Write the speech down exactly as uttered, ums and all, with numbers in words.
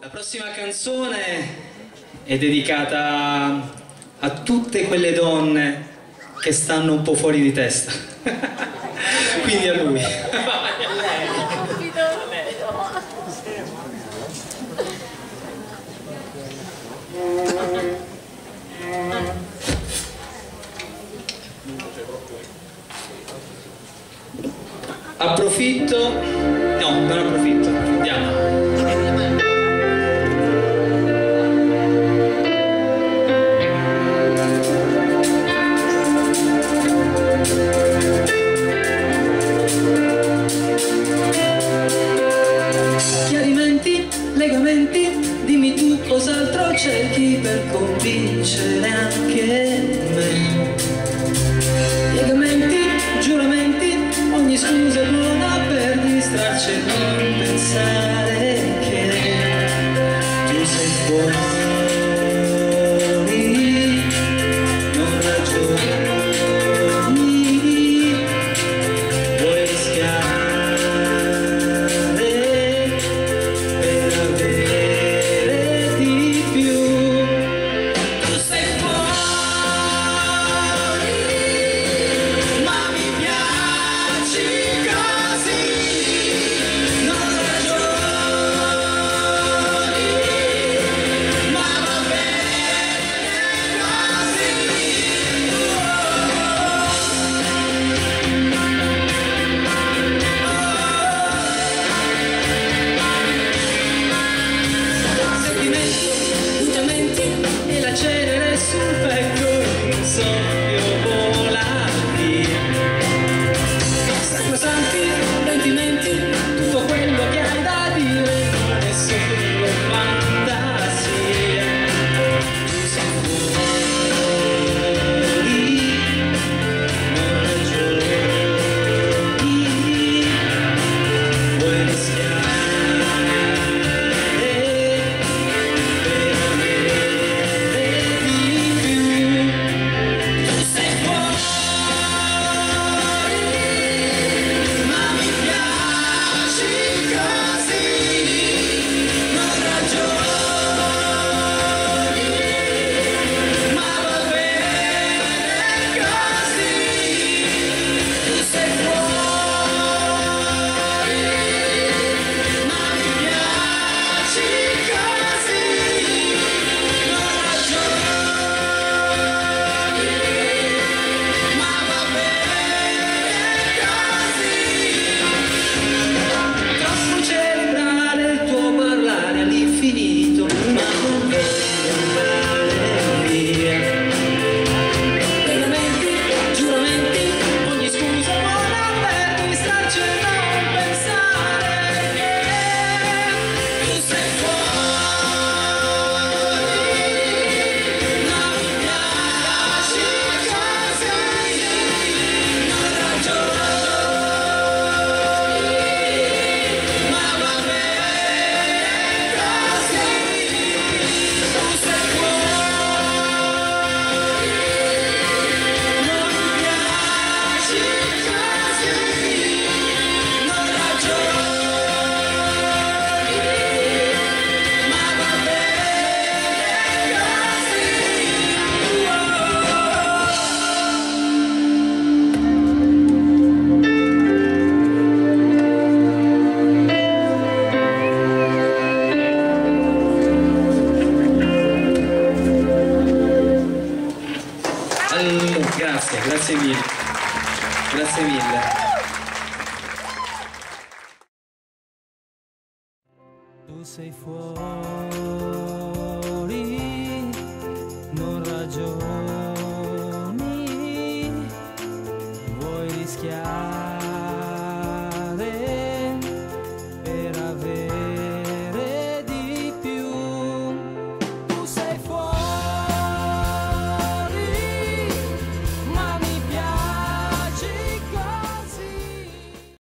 La prossima canzone è dedicata a tutte quelle donne che stanno un po' fuori di testa. Quindi a lui. Approfitto, no, non approfitto, andiamo. Chiarimenti, legamenti, dimmi tu cos'altro cerchi per convincere anche me. Legamenti, giuramenti, ogni scusa è buona per distrarci e non pensare che tu sei fuori, non ragioni, vuoi rischiare per avere di più. Tu sei fuori, ma mi piaci così, non ragioni, ma va bene così. Sentimenti, mutamenti e la cenere sul petto, un soffio vola via. Sacrosanti, pentimenti, tutto quello che hai da dire non è solo fantasia. Tu sei fuori, non ragioni, vuoi rischiare per avere di più. Tu sei fuori, ma mi piaci così, non ragioni, ma va bene così. Tu sei fuori, ma mi piaci così, non ragioni, ma va bene così. Troppo cerebrale il tuo parlare all'infinito, ma non voglio andare via. Legamenti, giuramenti, ogni scusa buona per distrarci e non pensare che tu sei fuori, ma mi piaci così, non ragioni, ma va bene così. Tu sei fuori, non mi piaci così, non ragioni, ma va bene Allora, grazie, grazie mille. Grazie mille. Tu sei fuori.